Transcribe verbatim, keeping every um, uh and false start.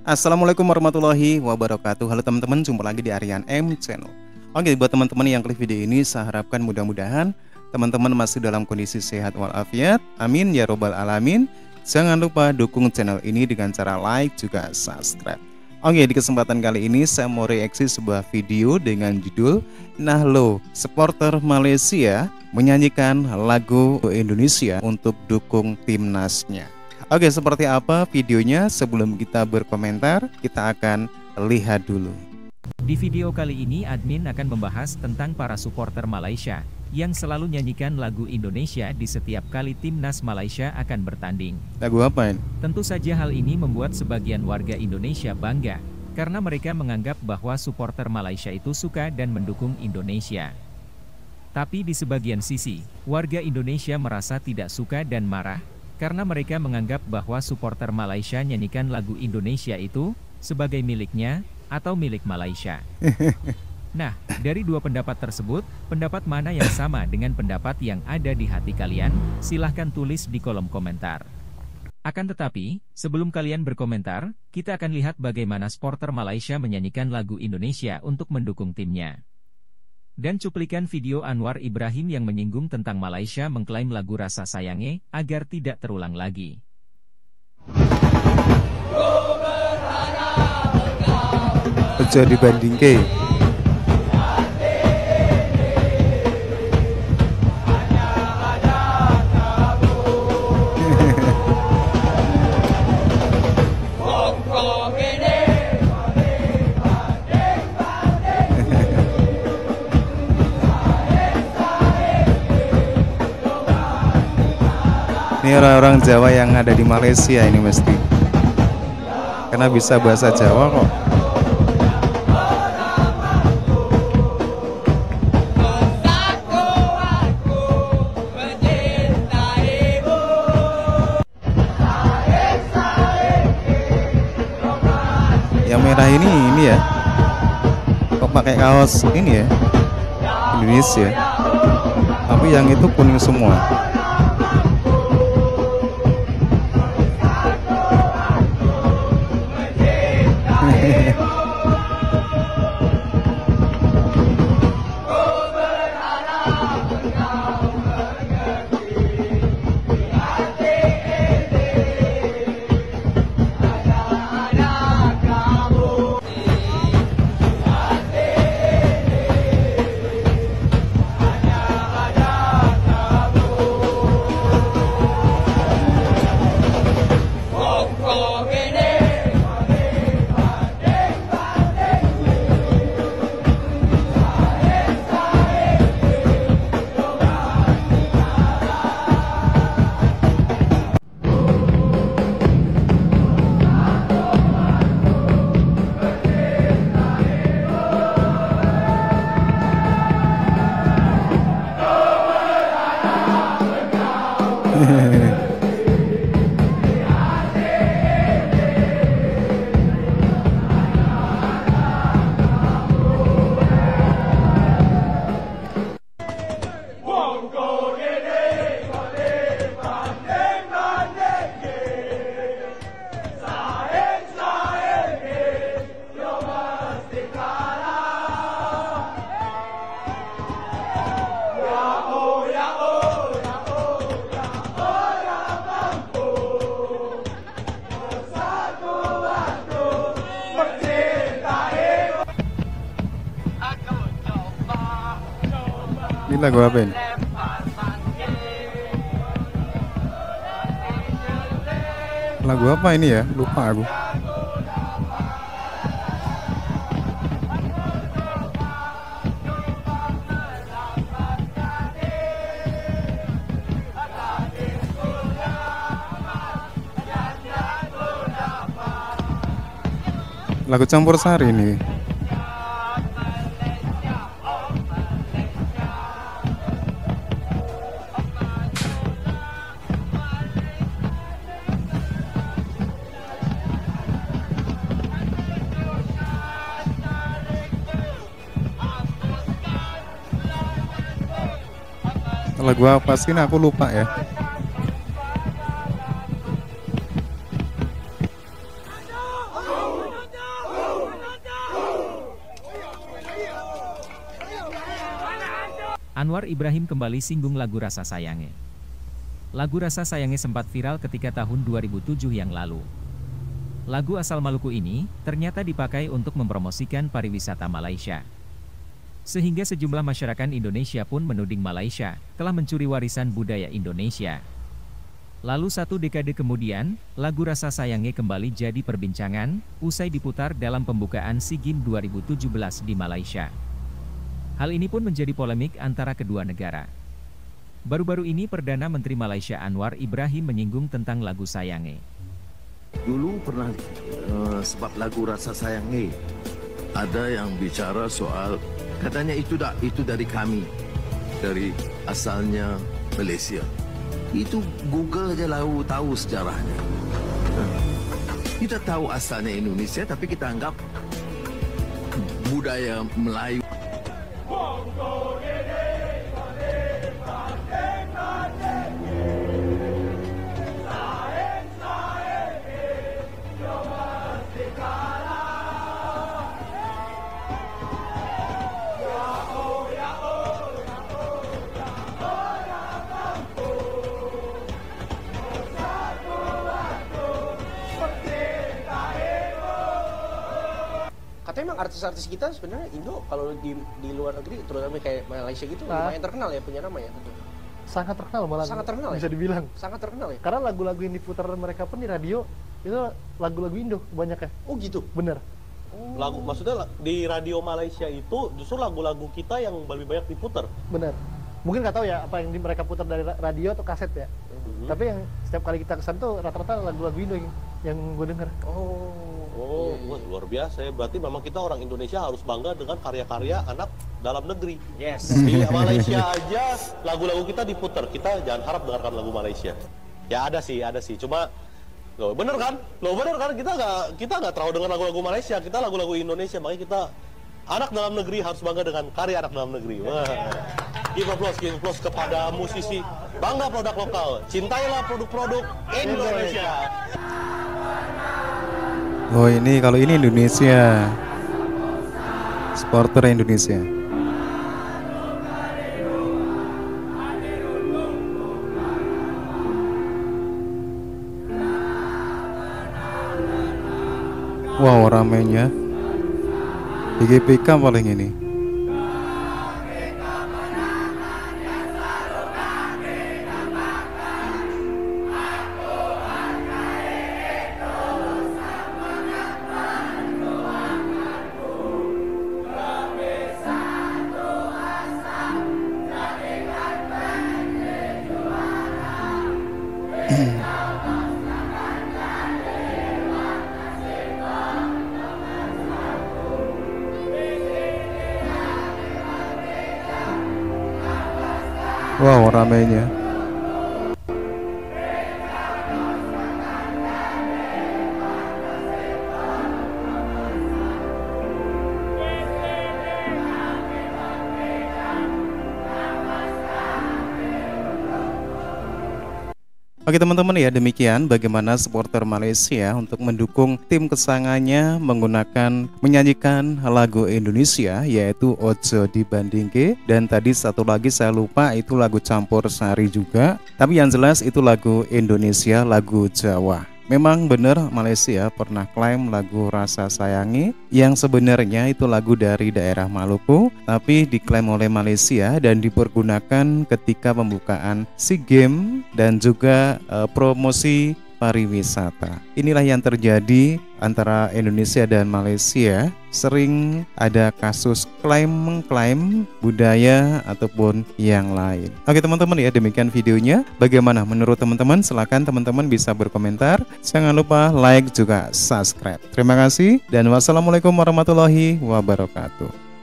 Assalamualaikum warahmatullahi wabarakatuh. Halo teman-teman, jumpa lagi di Aryan M Channel. Oke, buat teman-teman yang klik video ini, saya harapkan mudah-mudahan teman-teman masih dalam kondisi sehat walafiat. Amin ya robbal alamin. Jangan lupa dukung channel ini dengan cara like juga subscribe. Oke, di kesempatan kali ini saya mau reaksi sebuah video dengan judul Nah Lo, supporter Malaysia menyanyikan lagu Indonesia untuk dukung timnasnya. Oke, seperti apa videonya? Sebelum kita berkomentar, kita akan lihat dulu. Di video kali ini admin akan membahas tentang para supporter Malaysia yang selalu nyanyikan lagu Indonesia di setiap kali timnas Malaysia akan bertanding. Lagu apa ini? Tentu saja hal ini membuat sebagian warga Indonesia bangga karena mereka menganggap bahwa supporter Malaysia itu suka dan mendukung Indonesia. Tapi di sebagian sisi, warga Indonesia merasa tidak suka dan marah karena mereka menganggap bahwa supporter Malaysia nyanyikan lagu Indonesia itu sebagai miliknya atau milik Malaysia. Nah, dari dua pendapat tersebut, pendapat mana yang sama dengan pendapat yang ada di hati kalian? Silahkan tulis di kolom komentar. Akan tetapi, sebelum kalian berkomentar, kita akan lihat bagaimana supporter Malaysia menyanyikan lagu Indonesia untuk mendukung timnya. Dan cuplikan video Anwar Ibrahim yang menyinggung tentang Malaysia mengklaim lagu Rasa Sayange agar tidak terulang lagi. Ojo dibandingke. Ini orang-orang Jawa yang ada di Malaysia ini mesti, karena bisa bahasa Jawa kok. Yang merah ini ini ya, kok pakai kaos ini ya, Indonesia, tapi yang itu kuning semua. Ini lagu apa ini? Lagu apa ini ya? Lupa aku. Lagu campur sari ini. Lagu apa sih? Nah, aku lupa ya. Anwar Ibrahim kembali singgung lagu Rasa Sayange. Lagu Rasa Sayange sempat viral ketika tahun dua ribu tujuh yang lalu. Lagu asal Maluku ini ternyata dipakai untuk mempromosikan pariwisata Malaysia. Sehingga sejumlah masyarakat Indonesia pun menuding Malaysia telah mencuri warisan budaya Indonesia. Lalu satu dekade kemudian, lagu Rasa Sayange kembali jadi perbincangan usai diputar dalam pembukaan SEA Games dua ribu tujuh belas di Malaysia. Hal ini pun menjadi polemik antara kedua negara. Baru-baru ini Perdana Menteri Malaysia Anwar Ibrahim menyinggung tentang lagu Sayange. Dulu pernah uh, sebab lagu Rasa Sayange ada yang bicara soal katanya itu dah itu dari kami, dari asalnya Malaysia. Itu Google aja lalu tahu sejarahnya. Kita tahu asalnya Indonesia tapi kita anggap budaya Melayu. Katanya memang artis-artis kita sebenarnya Indo kalau di di luar negeri terutama kayak Malaysia gitu nah, lumayan terkenal ya, punya nama ya. Sangat terkenal malah. Sangat terkenal bisa ya? dibilang. Sangat terkenal ya. Karena lagu-lagu yang diputar mereka pun di radio itu lagu-lagu Indo banyak ya. Oh gitu. Bener. Oh. Lagu maksudnya di radio Malaysia itu justru lagu-lagu kita yang lebih banyak diputar. Bener. Mungkin nggak tahu ya apa yang di mereka putar dari radio atau kaset ya. Mm-hmm. Tapi yang setiap kali kita kesan tuh rata-rata lagu-lagu Indo yang, yang gue denger. Oh. Oh, iya, iya. Luar biasa ya. Berarti memang kita orang Indonesia harus bangga dengan karya-karya anak dalam negeri. Yes. Di Malaysia aja lagu-lagu kita diputar. Kita jangan harap dengarkan lagu Malaysia. Ya ada sih, ada sih. Cuma, loh bener kan? Loh bener kan? Kita nggak kita nggak terlalu dengar lagu-lagu Malaysia. Kita lagu-lagu Indonesia. Makanya kita anak dalam negeri harus bangga dengan karya anak dalam negeri. Wah. Give applause, give applause kepada musisi. Bangga produk lokal. Cintailah produk-produk Indonesia. Oh ini kalau ini Indonesia, supporter Indonesia. Wow ramainya P G P K paling ini. Wow ramainya. Oke teman-teman ya, demikian bagaimana supporter Malaysia untuk mendukung tim kesayangannya menggunakan menyanyikan lagu Indonesia yaitu Ojo Dibandingke, dan tadi satu lagi saya lupa itu lagu campur sari juga, tapi yang jelas itu lagu Indonesia, lagu Jawa. Memang benar Malaysia pernah klaim lagu Rasa Sayange yang sebenarnya itu lagu dari daerah Maluku, tapi diklaim oleh Malaysia dan dipergunakan ketika pembukaan SEA Games dan juga e, promosi pariwisata. Inilah yang terjadi antara Indonesia dan Malaysia. Sering ada kasus klaim mengklaim budaya ataupun yang lain. Oke teman-teman ya, demikian videonya. Bagaimana menurut teman-teman? Silakan teman-teman bisa berkomentar. Jangan lupa like juga subscribe. Terima kasih dan wassalamualaikum warahmatullahi wabarakatuh.